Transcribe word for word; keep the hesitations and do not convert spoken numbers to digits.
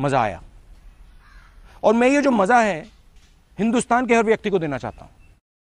मज़ा आया। और मैं ये जो मज़ा है हिंदुस्तान के हर व्यक्ति को देना चाहता हूँ।